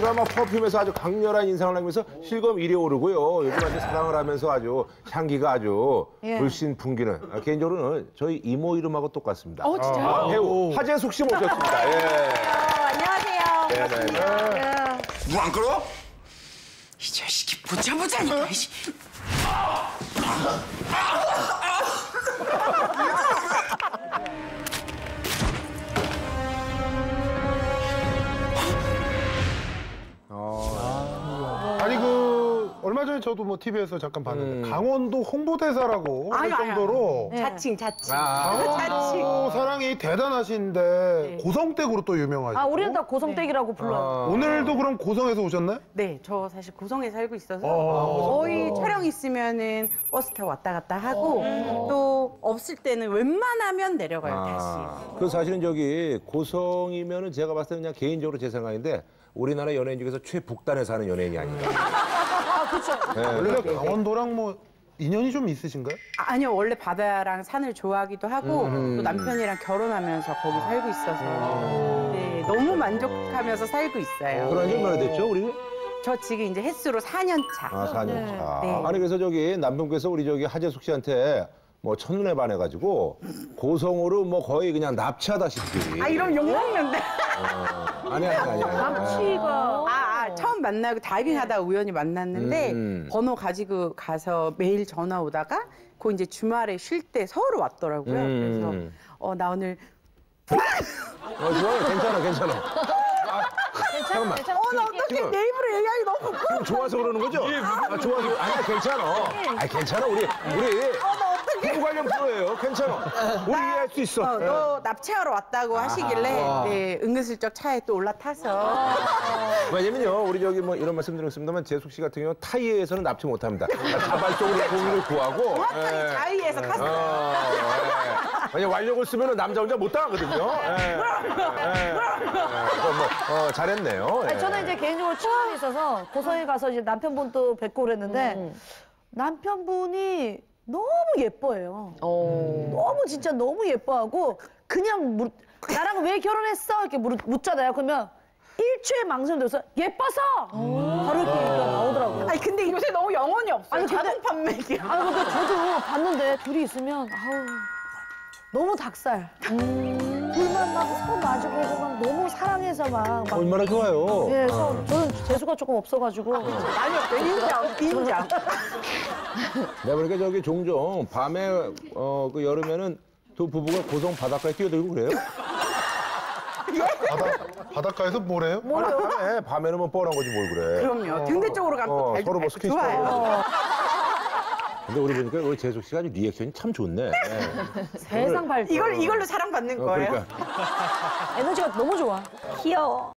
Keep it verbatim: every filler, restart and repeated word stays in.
드라마 퍼퓸에서 아주 강렬한 인상을 남기면서 실검 일 위에 오르고요. 요즘 아주 사랑을 하면서 아주 향기가 아주 예. 불신 풍기는. 아, 개인적으로는 저희 이모 이름하고 똑같습니다. 어, 진짜요? 아, 배우 하재숙 씨 모셨습니다. 예. 어, 안녕하세요. 네네네. 뭐 안 끌어? 이 자식이 보자 보자니까. 이씨. 아니 그 얼마 전에 저도 뭐 티비에서 잠깐 봤는데 음. 강원도 홍보대사라고 할 아유, 아유, 정도로 네. 자칭, 자칭. 아, 강원도 사랑이 대단하신데 고성댁으로 또 유명하시고 아, 우리는 다 고성댁이라고 불러요. 오늘도 그럼 고성에서 오셨나요? 네, 저 사실 고성에 살고 있어서 어. 거의 촬영 있으면은 버스 타고 왔다 갔다 하고 또 없을 때는 웬만하면 내려가요, 다시. 그 사실은 저기 고성이면은 제가 봤을 때 그냥 개인적으로 제 생각인데 우리나라 연예인 중에서 최북단에 사는 연예인이 아닌가. 아, 그렇죠. 네. 원래 강원도랑 뭐 인연이 좀 있으신가요? 아, 아니요, 원래 바다랑 산을 좋아하기도 하고 또 남편이랑 결혼하면서 거기 살고 있어서 네, 너무 만족하면서 살고 있어요. 그런 지 얼마나 됐죠, 우리? 저 지금 이제 횟수로 사 년 차. 아, 사 년 차. 네. 아니, 그래서 저기 남편께서 우리 저기 하재숙 씨한테 뭐 첫눈에 반해가지고 고성으로 뭐 거의 그냥 납치하다시피. 아, 이러면 욕먹는데. 어, 아니, 아니, 아니. 아니. 남치가. 아, 아, 처음 만나고 다이빙하다가 우연히 만났는데 음. 번호 가지고 가서 매일 전화 오다가 그 이제 주말에 쉴 때 서울 왔더라고요. 음. 그래서 어, 나 오늘 어, 좋아요. 괜찮아, 괜찮아. 아, 잠깐만. 어, 나 어떻게 지금- 내 입으로 얘기하기 너무 지금 좋아서 그러는 거죠? 아, 좋아서. 아니, 괜찮아. 아, 괜찮아. 우리, 우리. 부부 관련 프로예요. 괜찮아. 우리 이해할 수 있어. 어, 너 납치하러 왔다고 하시길래 네, 은근슬쩍 차에 또 올라타서 왜냐면요, 우리 저기 뭐 이런 말씀 드렸습니다만 재숙 씨 같은 경우 타이에서는 납치 못합니다. 자발적으로 공인을 구하고. 정확하게 예. 자의에서 갔어요. 어, 예. 왜냐 완력을 쓰면 남자 혼자 못 당하거든요. 예. 예. 예. 뭐, 어, 잘했네요. 예. 아니, 저는 이제 개인적으로 친분이 있어서 고성에 가서 이제 남편분도 뵙고 그랬는데 남편분이 너무 예뻐해요. 너무 진짜 너무 예뻐하고 그냥 물, 나랑 왜 결혼했어? 이렇게 물, 묻잖아요. 그러면 일초에 망설임 들어서 예뻐서 바로 이렇게 얘기가 나오더라고요. 아니 근데 요새 너무 영혼이 없어요. 아니, 근데- 자동 판매기야. 아니 근데 저도 봤는데 둘이 있으면 아우 너무 닭살. 둘만 막 손 마주보고 막 너무 사랑해서 막. 막 얼마나 좋아요. 예, 그래서 저는 재수가 조금 없어가지고. 아니 없어요. 인정, 인정. 내가 보니까 저기 종종 밤에 어, 그 여름에는 두 부부가 고성 바닷가에 뛰어들고 그래요? 바다, 바닷가에서 뭐래요? 아니, 밤에, 밤에는 뭐 뻔한 거지 뭘 그래. 그럼요. 등대 쪽으로 가면 어, 또 발, 서로 뭐 발, 스킨십 좋아요. 하고. 근데 우리 보니까 우리 재숙 씨가 아주 리액션이 참 좋네. 세상 밝 이걸 이걸로 사랑받는 어, 거예요. 그러니까. 에너지가 너무 좋아. 귀여워.